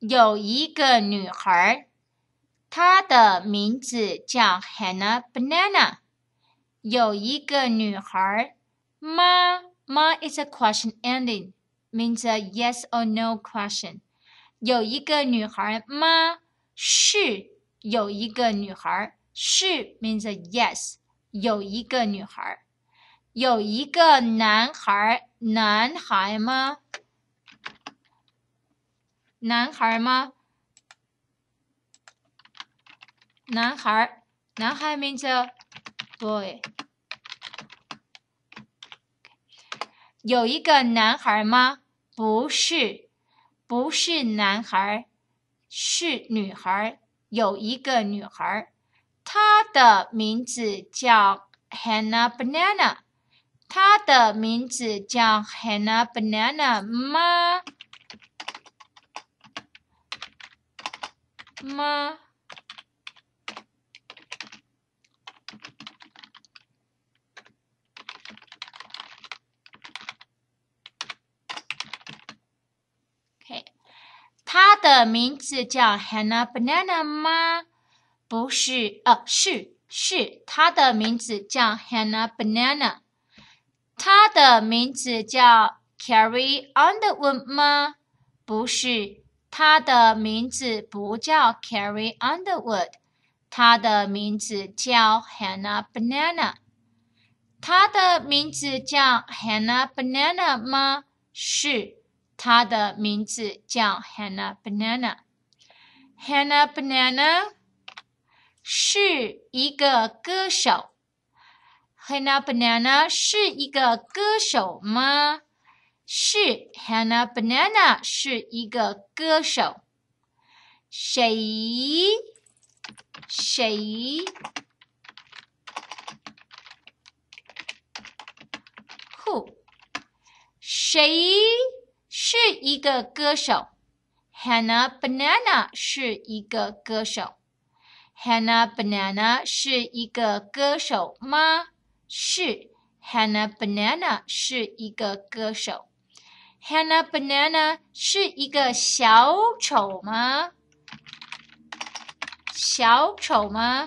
有一个女孩，她的名字叫 Hanna Banana。有一个女孩，Ma is a question ending, means a yes or no question. 有一个女孩吗？是有一个女孩，是 means a yes， 有一个女孩。有一个男孩，男孩吗？男孩吗？男孩，男孩 means a boy。有一个男孩吗？不是，不是男孩，是女孩。有一个女孩，她的名字叫 Hanna Banana。她的名字叫 Hanna Banana 吗？吗？她的名字叫 Hanna Banana 吗？不是，是，她的名字叫 Hanna Banana。她的名字叫 Carrie Underwood 吗？不是，她的名字不叫 Carrie Underwood， 她的名字叫 Hanna Banana。她的名字叫 Hanna Banana 吗？是。她的名字叫 Hanna Banana。Hanna Banana 是一个歌手。Hanna Banana 是一个歌手吗？是。Hanna Banana 是一个歌手。谁？Who？ 谁是一个歌手 ？Hanna Banana 是一个歌手。Hanna Banana 是一个歌手吗？是。Hanna Banana 是一个歌手。Hanna Banana 是一个小丑吗？小丑吗？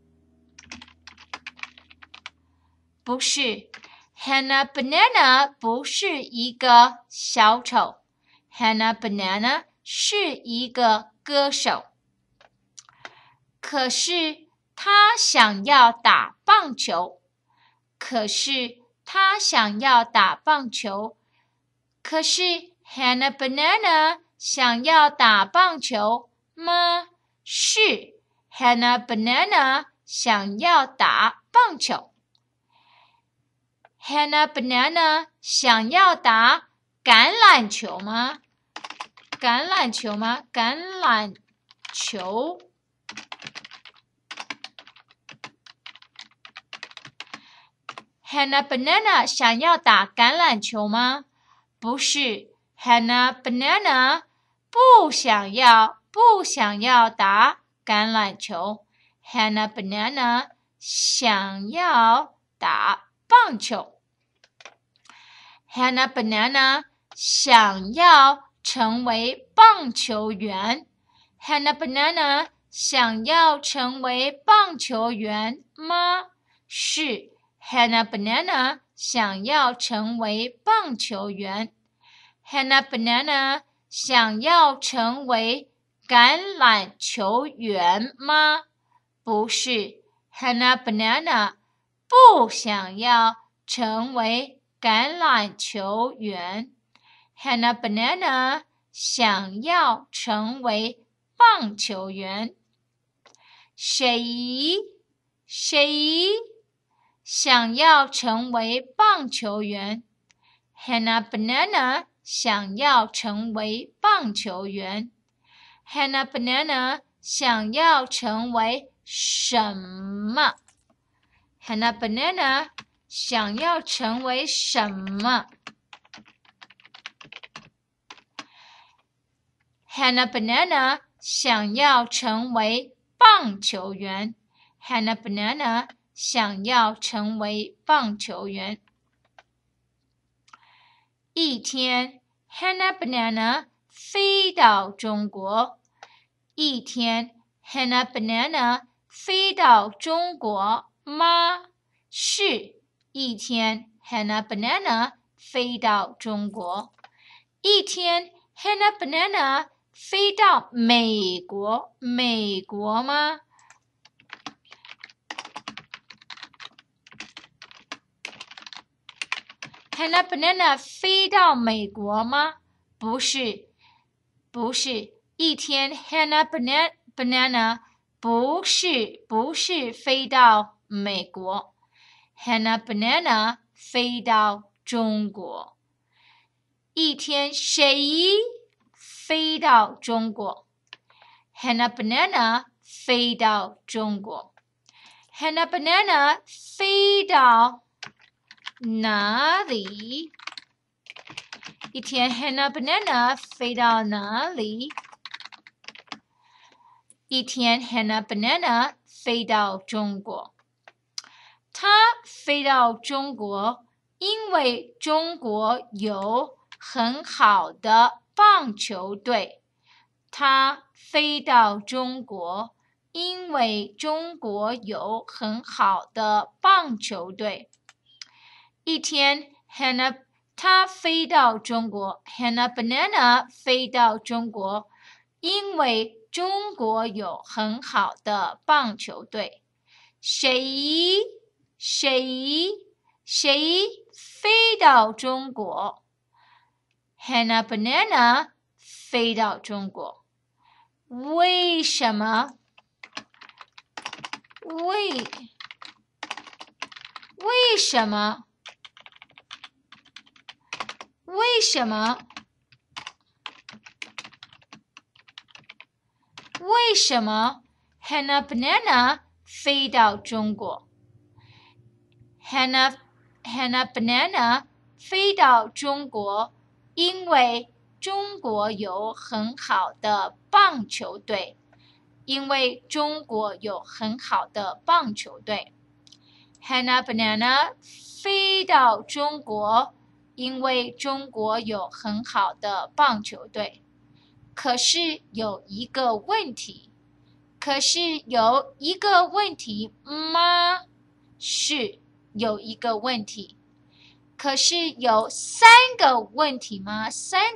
不是。Hanna Banana 不是一个小丑。Hanna Banana 是一个歌手。可是他想要打棒球。可是他想要打棒球。可是 Hanna Banana 想要打棒球吗？是。Hanna Banana 想要打棒球。Hanna Banana 想要打橄榄球吗？橄榄球吗？橄榄球。Hanna Banana 想要打橄榄球吗？不是。Hanna Banana 不想要打橄榄球。Hanna Banana 想要打棒球。Hanna Banana 想要成为棒球员。Hanna Banana 想要成为棒球员吗？是。Hanna Banana 想要成为棒球员。Hanna Banana 想要成为橄榄球员吗？不是。Hanna Banana 不想要成为橄榄球员。Hanna Banana 想要成为棒球员。谁想要成为棒球员 ？Hanna Banana 想要成为棒球员。Hanna Banana 想要成为什么 ？Hanna Banana 想要成为什么 ？Hanna Banana 想要成为棒球员。Hanna Banana 想要成为棒球员。一天 ，Hanna Banana 飞到中国。一天 Hanna Banana 飞到中国吗？是，一天 Hanna Banana 飞到中国。一天 Hanna Banana 飞到美国，美国吗？Hanna Banana 飞到美国吗？不是，不是。一天 Hanna Banana 不是飞到美国 ，Hanna Banana 飞到中国。一天谁飞到中国 ？Hanna Banana 飞到中国。Hanna Banana 飞到哪里？一天 Hanna Banana 飞到哪里？一天 Hanna Banana 飞到中国。他飞到中国，因为中国有很好的棒球队。他飞到中国，因为中国有很好的棒球队。一天 他飞到中国 ，Hanna Banana 飞到中国，因为中国有很好的棒球队。谁飞到中国 ？Hanna Banana 飞到中国。为什么？为什么？为什么？为什么 Hanna Banana 飞到中国 ？Hanna Banana 飞到中国，因为中国有很好的棒球队。因为中国有很好的棒球队。Hanna Banana 飞到中国，因为中国有很好的棒球队。可是有一个问题吗？是，有一个问题。可是有三个问题吗？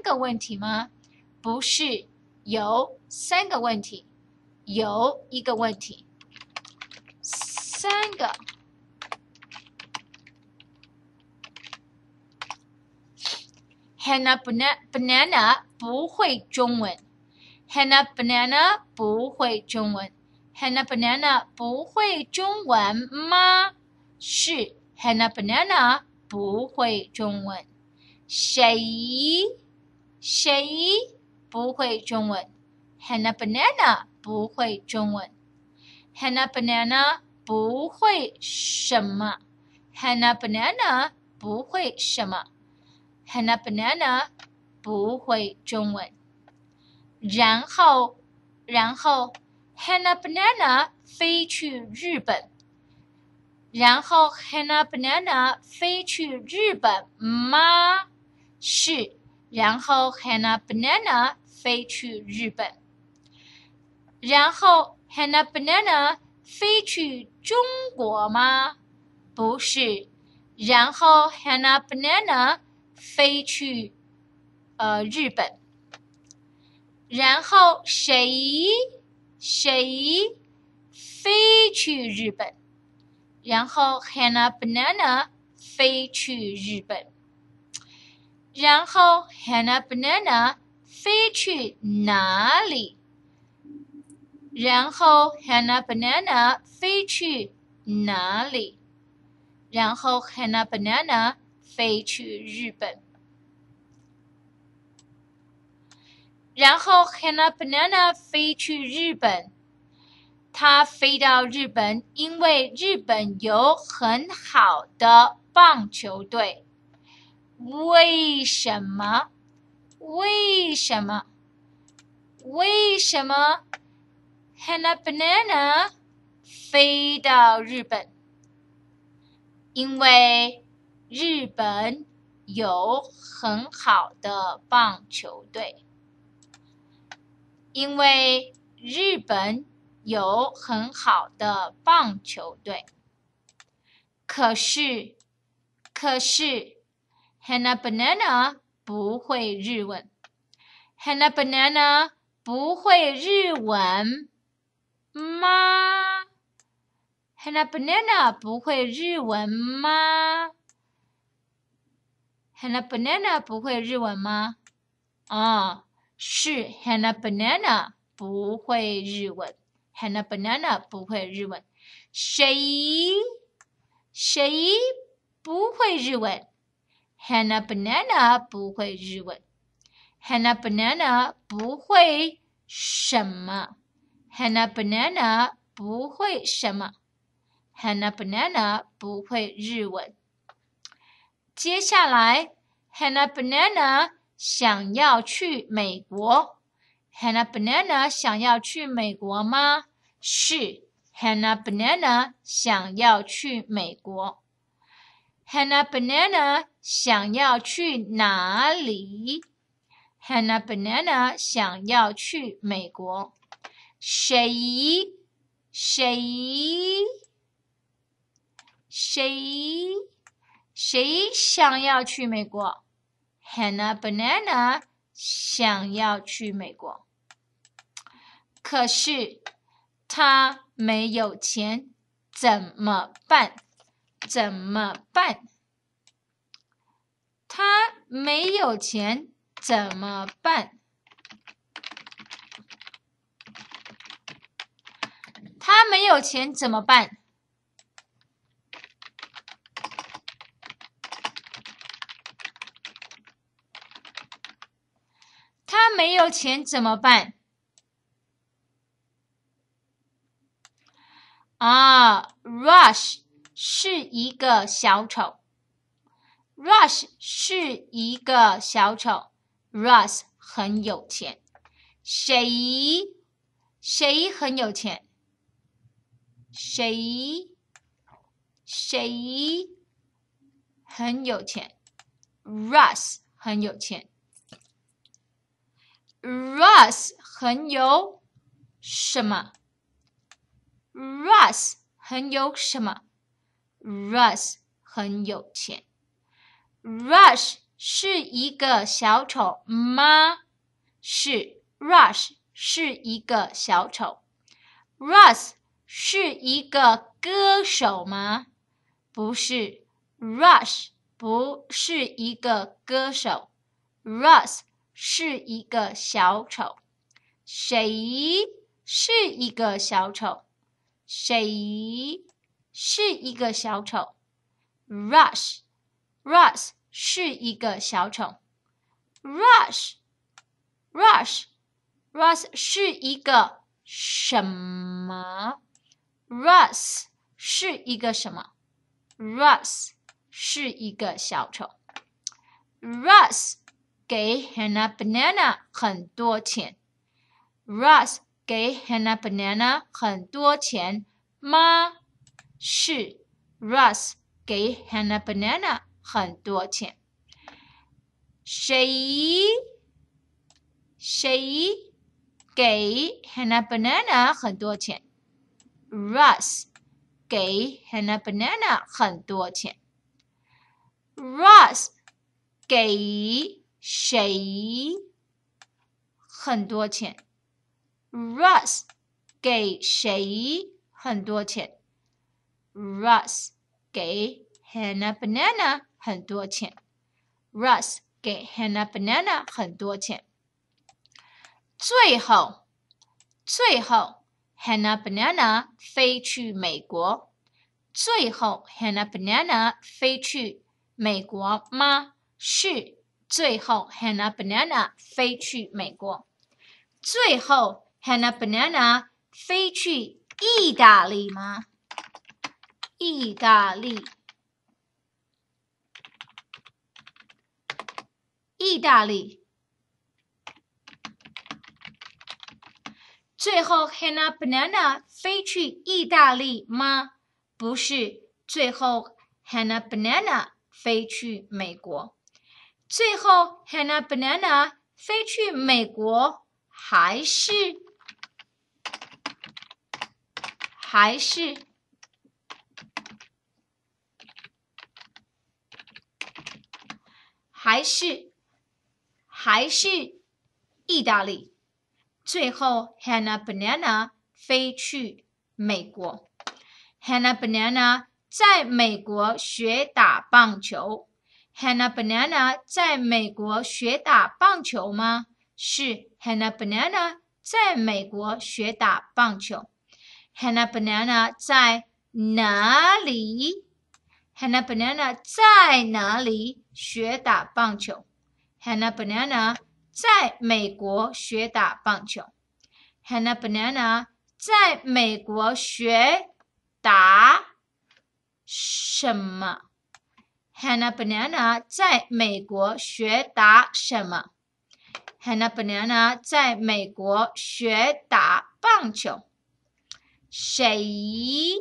不是，有三个问题。有一个问题，三个。Hanna Banana 不会中文。Hanna Banana 不会中文。Hanna Banana 不会中文吗？是 ，Hanna Banana 不会中文。谁不会中文 ？Hanna Banana 不会中文。Hanna Banana 不会什么 ？Hanna Banana 不会什么 ？Hanna Banana 不会中文。然后 Hanna Banana 飞去日本。然后 Hanna Banana 飞去日本吗？是。然后 Hanna Banana 飞去日本。然后 Hanna Banana 飞去中国吗？不是。然后 Hanna Banana 飞去日本。然后谁飞去日本？然后 Hanna Banana 飞去日本。然后 Hanna Banana 飞去哪里？然后 Hanna Banana 飞去哪里？然后 Hanna Banana 飞去日本。然后 Hanna Banana 飞去日本。他飞到日本，因为日本有很好的棒球队。为什么 Hanna Banana 飞到日本？因为日本有很好的棒球队。 因为日本有很好的棒球队。可是 Hanna Banana 不会日文。Hanna Banana 不会日文吗？ Hanna Banana 不会日文吗？ Hanna Banana 不会日文吗？是 Hanna Banana 不会日文。Hanna Banana 不会日文。谁不会日文？ Hanna Banana 不会日文。Hanna Banana 不会什么？ Hanna Banana 不会什么？ Hanna Banana 不会日文。接下来 Hanna Banana 想要去美国。Hanna Banana 想要去美国吗？是 Hanna Banana 想要去美国。Hanna Banana 想要去哪里？ Hanna Banana 想要去美国。谁想要去美国？ Hanna Banana 想要去美国。可是他没有钱，怎么办？他没有钱怎么办？他没有钱怎么办？他没有钱怎么办？Rush 是一个小丑。Rush 是一个小丑。Rush 很有钱。谁很有钱？谁很有钱？ Russ 很有钱。Russ 很有什么？ Russ 很有什么？ Russ 很有钱。Rush 是一个小丑吗？是 Rush 是一个小丑。Russ 是一个歌手吗？不是 Rush 不是一个歌手。Russ 是一个小丑。谁是一个小丑？谁是一个小丑？ Rush 是一个小丑。Rush 是一个什么？ Russ 是一个什么？ Russ 是一个小丑。Russ 给 Hanna Banana 很多钱。Russ 给 Hanna Banana 很多钱吗？是 Russ 给 Hanna Banana 很多钱。谁给 Hanna Banana 很多钱？ Russ 给 Hanna Banana 很多钱。Russ 给谁很多钱？ Russ 给谁很多钱？ Russ 给 Hanna Banana 很多钱。Russ 给 Hanna Banana 很多钱。最后 Hanna Banana 飞去美国。最后 Hanna Banana 飞去美国吗？是最后 Hanna Banana 飞去美国。最后 Hanna Banana 飞去意大利吗？意大利最后 Hanna Banana 飞去意大利吗？不是，最后 Hanna Banana 飞去美国。最后 Hanna Banana 飞去美国还是意大利。最后 Hanna Banana 飞去美国。Hanna Banana 在美国学打棒球。Hanna Banana 在美国学打棒球吗？是 Hanna Banana 在美国学打棒球。Hanna Banana 在哪里 ？Hanna Banana 在哪里学打棒球 ？Hanna Banana 在美国学打棒球。Hanna Banana 在美国学打什么 ？Hanna Banana 在美国学打什么 ？Hanna Banana 在美国学打棒球。谁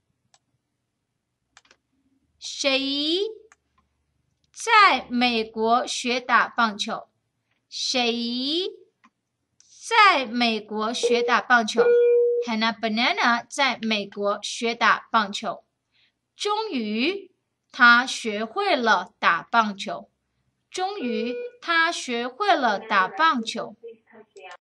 在美国学打棒球？谁在美国学打棒球 ？Hanna Banana 在美国学打棒球。终于，他学会了打棒球。终于，他学会了打棒球。